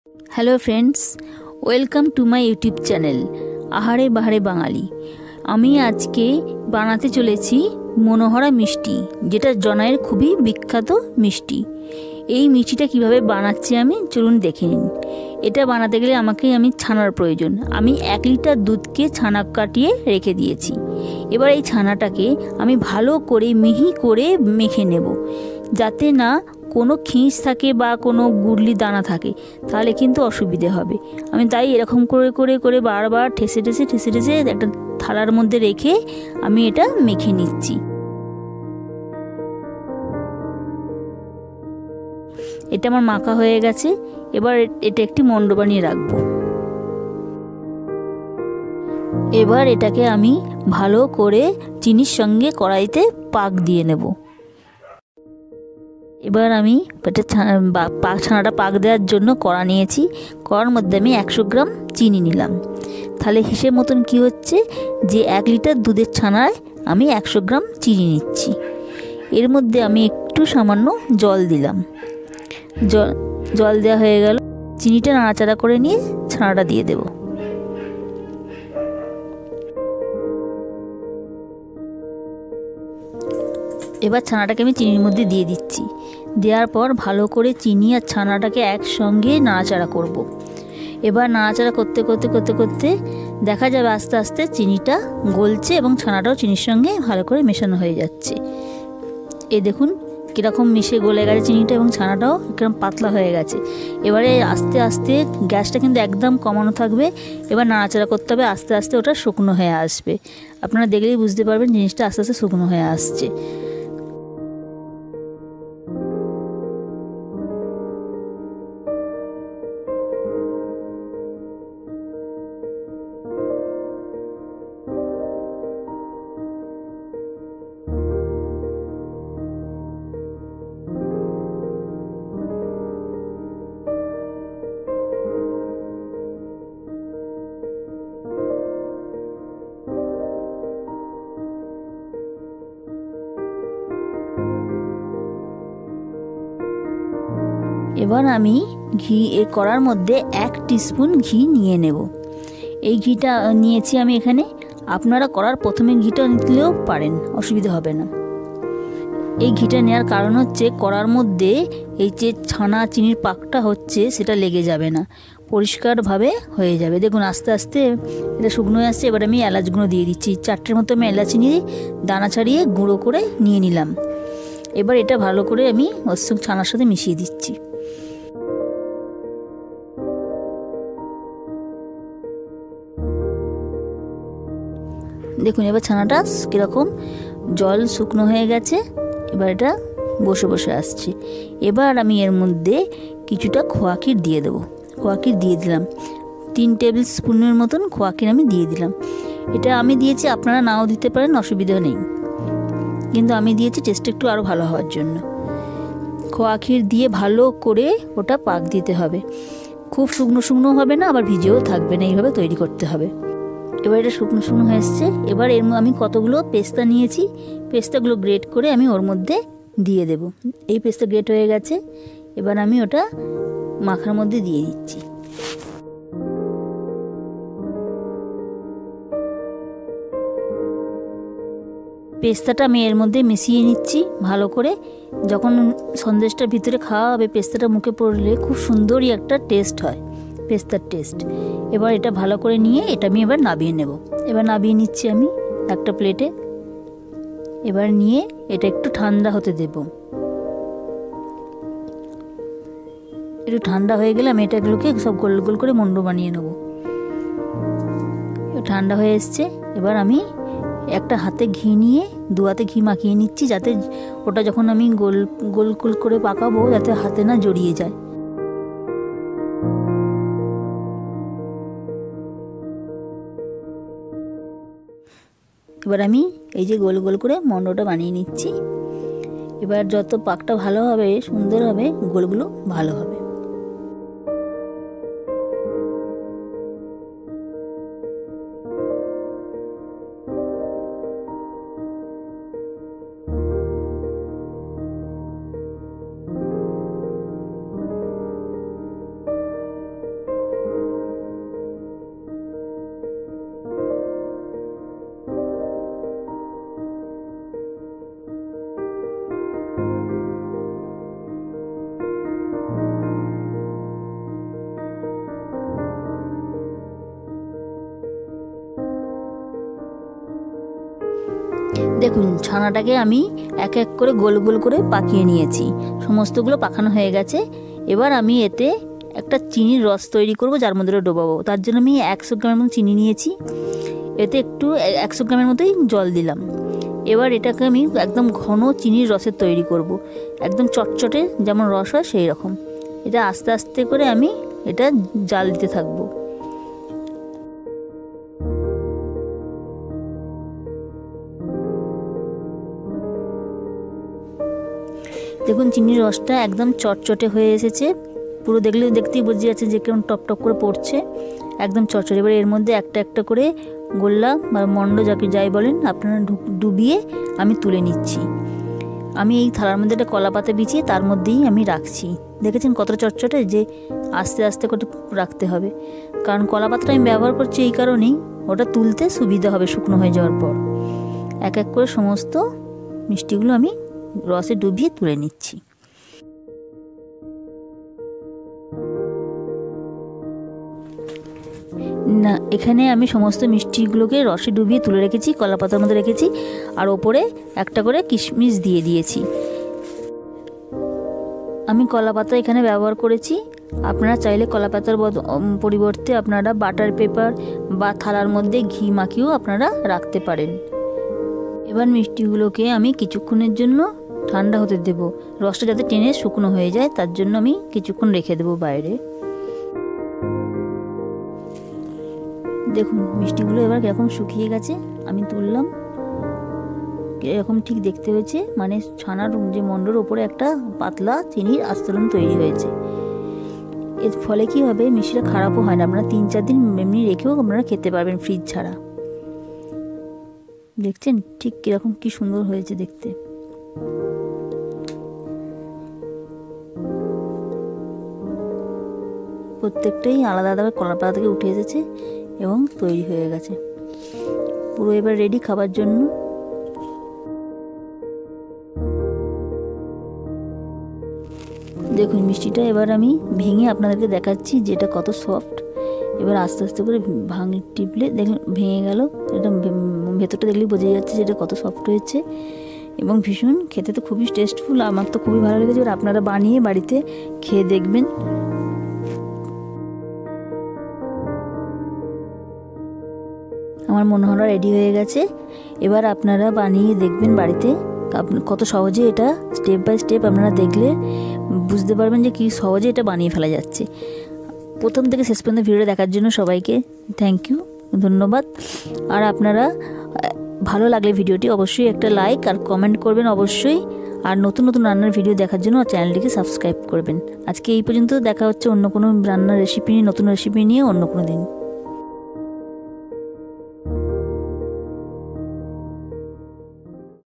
Hello friends, welcome to my YouTube channel আহারে বাহারে বাঙালি। আমি আজকে বানাতে চলেছি মনোহরা মিষ্টি, যেটা জনাইয়ের খুবই বিখ্যাত মিষ্টি। এই মিষ্টিটা কিভাবে বানাচ্ছি আমি চলুন দেখে নিন। এটা বানাতে গেলে আমি ছানার প্রয়োজন। আমি 1 লিটার দুধকে ছানা কাটিয়ে রেখে দিয়েছি। এবার এই ছানাটাকে আমি ভালো করে মিহি করে মেখে নেব, যাতে না কোনো খিঁচ থাকে বা কোনো গুড়লি দানা থাকে, তাহলে কিন্তু অসুবিধে হবে। আমি তাই এরকম করে করে করে বারবার ঠেসে ঠেসে ঠেসে ঠেসে একটা থালার মধ্যে রেখে আমি এটা মেখে নিচ্ছি। এটা আমার মাখা হয়ে গেছে। এবার এটা একটি মণ্ড বানিয়ে রাখবো। এবার এটাকে আমি ভালো করে চিনির সঙ্গে কড়াইতে পাক দিয়ে নেব। এবার আমি ছানাটা পাক দেওয়ার জন্য কড়া নিয়েছি। কড়ার মধ্যে আমি 100 গ্রাম চিনি নিলাম। তাহলে হিসেব মতন কি হচ্ছে যে 1 লিটার দুধের ছানায় আমি 100 গ্রাম চিনি নিচ্ছি। এর মধ্যে আমি একটু সামান্য জল দিলাম। জল দেওয়া হয়ে গেল। চিনিটা নাড়াচাড়া করে নিয়ে ছানাটা দিয়ে দেব। এবার ছানাটাকে আমি চিনির মধ্যে দিয়ে দিচ্ছি। দেওয়ার পর ভালো করে চিনি আর ছানাটাকে একসঙ্গে নাড়াচাড়া করব। এবার নাড়াচাড়া করতে করতে করতে করতে দেখা যাবে আস্তে আস্তে চিনিটা গলছে এবং ছানাটাও চিনির সঙ্গে ভালো করে মেশানো হয়ে যাচ্ছে। এই দেখুন কীরকম মিশে গলে গেছে চিনিটা এবং ছানাটাও কিরকম পাতলা হয়ে গেছে। এবারে আস্তে আস্তে গ্যাসটা কিন্তু একদম কমানো থাকবে। এবার নাড়াচাড়া করতে হবে, আস্তে আস্তে ওটা শুকনো হয়ে আসবে। আপনারা দেখলেই বুঝতে পারবেন জিনিসটা আস্তে আস্তে শুকনো হয়ে আসছে। এবার আমি কড়ার মধ্যে 1 টিস্পুন ঘি নিয়ে নেব। এই ঘিটা নিয়েছি আমি এখানে। আপনারা কড়ার প্রথমে ঘিটা নিতেও পারেন, অসুবিধা হবে না। এই ঘিটা নেওয়ার কারণ হচ্ছে কড়ার মধ্যে এই যে ছানা চিনির পাকটা হচ্ছে সেটা লেগে যাবে না, পরিষ্কারভাবে হয়ে যাবে। দেখুন আস্তে আস্তে এটা শুকনো হয়ে আসছে। এবার আমি এলাচ গুঁড়ো দিয়ে দিচ্ছি। 4টের মতো আমি এলাচ নিয়ে দানা ছাড়িয়ে গুঁড়ো করে নিয়ে নিলাম। এবার এটা ভালো করে আমি ওর সঙ্গে ছানার সাথে মিশিয়ে দিচ্ছি। দেখুন এবার ছানাটা কীরকম জল শুকনো হয়ে গেছে। এবার এটা বসে বসে আসছে। এবার আমি এর মধ্যে কিছুটা খোয়া ক্ষীর দিয়ে দেবো। খোয়া ক্ষীর দিয়ে দিলাম। 3 টেবিল স্পুনের মতন খোয়া ক্ষীর আমি দিয়ে দিলাম। এটা আমি দিয়েছি, আপনারা নাও দিতে পারেন, অসুবিধা নেই, কিন্তু আমি দিয়েছি টেস্ট একটু আরও ভালো হওয়ার জন্য। খোয়া ক্ষীর দিয়ে ভালো করে ওটা পাক দিতে হবে। খুব শুকনো শুকনো হবে না, আবার ভিজেও থাকবে না, এইভাবে তৈরি করতে হবে। এবার এটা শুকনো শুকনো হয়ে এসছে। এবার আমি কতগুলো পেস্তা নিয়েছি, পেস্তাগুলো গ্রেট করে আমি ওর মধ্যে দিয়ে দেব। এই পেস্তা গ্রেট হয়ে গেছে। এবার আমি ওটা মাখার মধ্যে দিয়ে দিচ্ছি। পেস্তাটা আমি এর মধ্যে মিশিয়ে নিচ্ছি ভালো করে। যখন সন্দেশটার ভিতরে খাওয়া হবে, পেস্তাটা মুখে পড়লে খুব সুন্দরই একটা টেস্ট হয়, পেস্তার টেস্ট। এবার এটা ভালো করে নিয়ে এটা আমি এবার নাবিয়ে নেব। এবার নাবিয়ে নিচ্ছি আমি একটা প্লেটে। এবার নিয়ে এটা একটু ঠান্ডা হতে দেব। একটু ঠান্ডা হয়ে গেলে আমি এটাগুলোকে সব গোল গোল করে মণ্ড বানিয়ে নেব। ঠান্ডা হয়ে এসছে। এবার আমি একটা হাতে ঘি নিয়ে 2 হাতে ঘি মাখিয়ে নিচ্ছি, যাতে ওটা যখন আমি গোল গোল গোল করে পাকাবো যাতে হাতে না জড়িয়ে যায়। এবার আমি এই যে গোল গোল করে মণ্ডটা বানিয়ে নিচ্ছি। এবার যত পাকটা ভালো হবে, সুন্দর হবে, গোলগুলো ভালো হবে। দেখুন ছানাটাকে আমি এক এক করে গোল গোল করে পাকিয়ে নিয়েছি, সমস্তগুলো পাকানো হয়ে গেছে। এবার আমি এতে একটা চিনির রস তৈরি করব, যার মধ্যে ডোবাবো। তার জন্য আমি 100 গ্রামের মতো চিনি নিয়েছি, এতে একটু 100 গ্রামের মতোই জল দিলাম। এবার এটাকে আমি একদম ঘন চিনির রসের তৈরি করব, একদম চটচটে যেমন রস হয় সেই রকম। এটা আস্তে আস্তে করে আমি এটা জাল দিতে থাকবো। দেখুন চিনির রসটা একদম চটচটে হয়ে এসেছে, পুরো দেখতেই বোঝা যাচ্ছে যে কেমন টপ টপ করে পড়ছে, একদম চটচটে। এবার এর মধ্যে একটা একটা করে গোল্লা বা মন্ড যাই বলেন আপনারা ডুবিয়ে আমি তুলে নিচ্ছি। আমি এই থালার মধ্যে একটা কলা পাতা বিছিয়ে তার মধ্যেই আমি রাখছি। দেখেছেন কতটা চটচটে, যে আস্তে আস্তে করে রাখতে হবে, কারণ কলা পাতাটা আমি ব্যবহার করছি এই কারণেই, ওটা তুলতে সুবিধা হবে শুকনো হয়ে যাওয়ার পর। এক এক করে সমস্ত মিষ্টিগুলো আমি রসে ডুবিয়ে তুলে নিচ্ছি। না, এখানে আমি সমস্ত মিষ্টিগুলোকে রসে ডুবিয়ে তুলে রেখেছি, কলা পাতার মধ্যে রেখেছি, আর ওপরে একটা করে কিশমিশ দিয়ে দিয়েছি। আমি কলা পাতা এখানে ব্যবহার করেছি, আপনারা চাইলে কলা পাতার পরিবর্তে আপনারা বাটার পেপার বা থালার মধ্যে ঘি মাখিয়েও আপনারা রাখতে পারেন। এবার মিষ্টিগুলোকে আমি কিছুক্ষণের জন্য ঠান্ডা হতে দেব, রসটা যাতে টেনে শুকনো হয়ে যায়, তার জন্য আমি কিছুক্ষণ রেখে দেবো বাইরে। দেখুন মিষ্টিগুলো এবার কীরকম শুকিয়ে গেছে, আমি তুললাম, এরকম ঠিক দেখতে হয়েছে, মানে ছানার যে মন্ডর ওপরে একটা পাতলা চিনির আস্তরণ তৈরি হয়েছে। এর ফলে কি হবে, মিষ্টিটা খারাপও হয় না, আপনারা 3-4 দিন এমনি রেখেও আপনারা খেতে পারবেন ফ্রিজ ছাড়া। দেখছেন ঠিক কীরকম কি সুন্দর হয়েছে দেখতে। প্রত্যেকটাই আলাদা আলাদা কলা পাতা থেকে উঠে এসেছে এবং তৈরি হয়ে গেছে পুরো। এবার রেডি খাবার জন্য। দেখুন মিষ্টিটা এবার আমি ভেঙে আপনাদেরকে দেখাচ্ছি যে এটা কত সফট। এবার আস্তে আস্তে করে টিপলে দেখুন ভেঙে গেল, এটা ভেতরটা দেখলেই বোঝা যাচ্ছে যে এটা কত সফট হয়েছে এবং ভীষণ খেতে তো খুবই টেস্টফুল। আমার তো খুবই ভালো লেগেছে। এবার আপনারা বানিয়ে বাড়িতে খেয়ে দেখবেন। আমার মনে হলো রেডি হয়ে গেছে। এবার আপনারা বানিয়ে দেখবেন বাড়িতে, কত সহজে এটা স্টেপ বাই স্টেপ আপনারা দেখলে বুঝতে পারবেন যে কি সহজে এটা বানিয়ে ফেলা যাচ্ছে। প্রথম থেকে শেষ পর্যন্ত ভিডিওটা দেখার জন্য সবাইকে থ্যাংক ইউ, ধন্যবাদ। আর আপনারা ভালো লাগলে ভিডিওটি অবশ্যই একটা লাইক আর কমেন্ট করবেন অবশ্যই। আর নতুন নতুন রান্নার ভিডিও দেখার জন্য চ্যানেলটিকে সাবস্ক্রাইব করবেন। আজকে এই পর্যন্ত, দেখা হচ্ছে অন্য কোনো রান্নার রেসিপি নিয়ে, নতুন রেসিপি নিয়ে অন্য কোনো দিন।